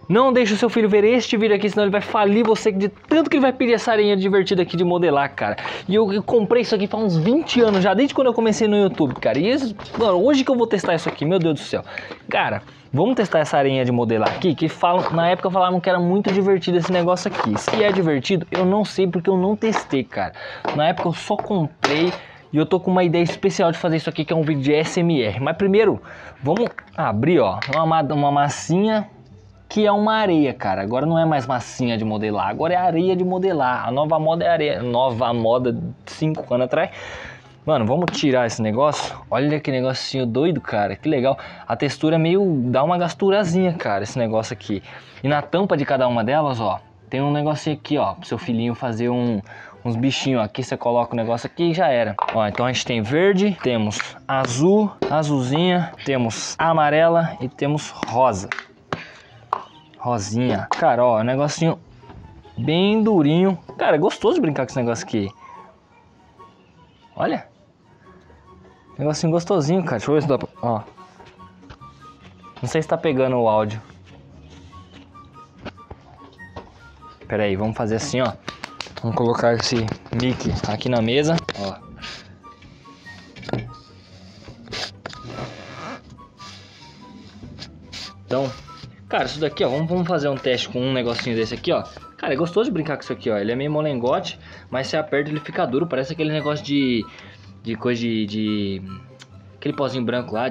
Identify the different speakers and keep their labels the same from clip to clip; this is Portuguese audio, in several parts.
Speaker 1: Não deixe o seu filho ver este vídeo aqui, senão ele vai falir você de tanto que ele vai pedir essa areinha divertida aqui de modelar, cara. E eu comprei isso aqui faz uns 20 anos já, desde quando eu comecei no YouTube, cara. E mano, hoje que eu vou testar isso aqui, meu Deus do céu. Cara, vamos testar essa areinha de modelar aqui, que na época falavam que era muito divertido esse negócio aqui. Se é divertido, eu não sei porque eu não testei, cara. Na época eu só comprei e eu tô com uma ideia especial de fazer isso aqui, que é um vídeo de ASMR. Mas primeiro, vamos abrir, ó, uma massinha... que é uma areia, cara. Agora não é mais massinha de modelar, agora é areia de modelar. A nova moda é areia. Nova moda 5 anos atrás. Mano, vamos tirar esse negócio. Olha que negocinho doido, cara. Que legal. A textura é meio... dá uma gasturazinha, cara, esse negócio aqui. E na tampa de cada uma delas, ó, tem um negocinho aqui, ó, pro seu filhinho fazer uns bichinhos. Aqui você coloca o negócio aqui e já era. Ó, então a gente tem verde, temos azul, azulzinha, temos amarela e temos rosa. Rosinha. Cara, ó, negocinho bem durinho. Cara, é gostoso de brincar com esse negócio aqui. Olha. Negocinho gostosinho, cara. Deixa eu ver se dá pra... Ó. Não sei se tá pegando o áudio. Pera aí, vamos fazer assim, ó. Vamos colocar esse mic aqui na mesa. Ó. Então... cara, isso daqui, ó, vamos fazer um teste com um negocinho desse aqui, ó. Cara, é gostoso de brincar com isso aqui, ó. Ele é meio molengote, mas se aperta ele fica duro. Parece aquele negócio de coisa de... aquele pozinho branco lá,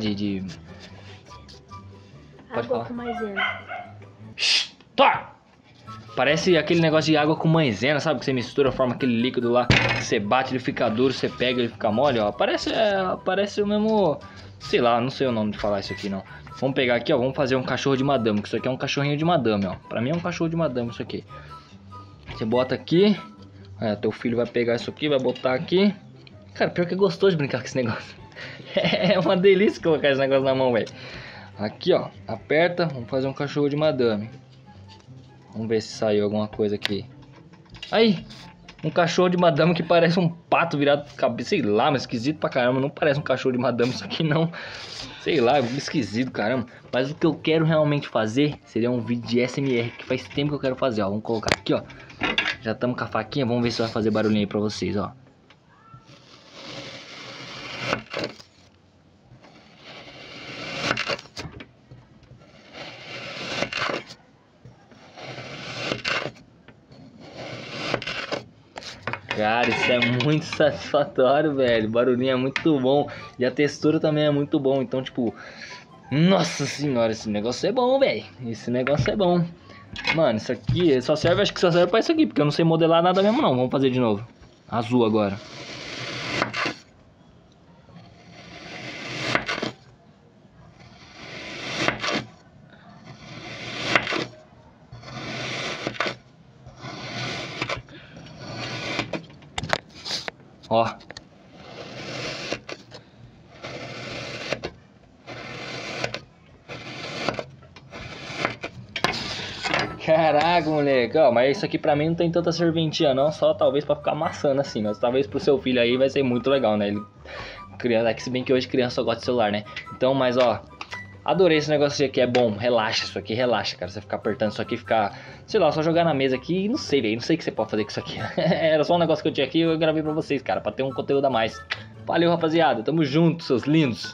Speaker 1: Pode falar.
Speaker 2: Com maisena.
Speaker 1: Tá! Parece aquele negócio de água com maisena, sabe? Que você mistura, forma aquele líquido lá. Você bate, ele fica duro, você pega, ele fica mole, ó. Parece o mesmo... sei lá, não sei o nome de falar isso aqui, não. Vamos pegar aqui, ó, vamos fazer um cachorro de madame, que isso aqui é um cachorrinho de madame, ó. Pra mim é um cachorro de madame isso aqui. Você bota aqui, teu filho vai pegar isso aqui, vai botar aqui. Cara, pior que é gostoso de brincar com esse negócio. É uma delícia colocar esse negócio na mão, velho. Aqui, ó, aperta, vamos fazer um cachorro de madame. Vamos ver se saiu alguma coisa aqui. Aí, um cachorro de madame que parece um pato virado de cabeça, sei lá, mas esquisito pra caramba. Não parece um cachorro de madame isso aqui não. Sei lá, esquisito, caramba. Mas o que eu quero realmente fazer seria um vídeo de SMR, que faz tempo que eu quero fazer, ó. Vamos colocar aqui, ó. Já estamos com a faquinha, vamos ver se vai fazer barulhinho aí pra vocês, ó. Cara, isso é muito satisfatório, velho. O barulhinho é muito bom. E a textura também é muito bom. Então, tipo... nossa senhora, esse negócio é bom, velho. Esse negócio é bom. Mano, isso aqui só serve... acho que só serve pra isso aqui. Porque eu não sei modelar nada mesmo, não. Vamos fazer de novo. Azul agora. Ó. Caraca, moleque. Ó, mas isso aqui pra mim não tem tanta serventia não. Só talvez pra ficar amassando assim. Mas talvez pro seu filho aí vai ser muito legal, né? Se bem que hoje criança só gosta de celular, né? Então, mas ó... adorei esse negócio aqui, é bom, relaxa isso aqui, relaxa, cara. Você ficar apertando isso aqui, ficar, sei lá, só jogar na mesa aqui, não sei, velho, não sei o que você pode fazer com isso aqui. Era só um negócio que eu tinha aqui e eu gravei pra vocês, cara, pra ter um conteúdo a mais. Valeu, rapaziada, tamo junto, seus lindos.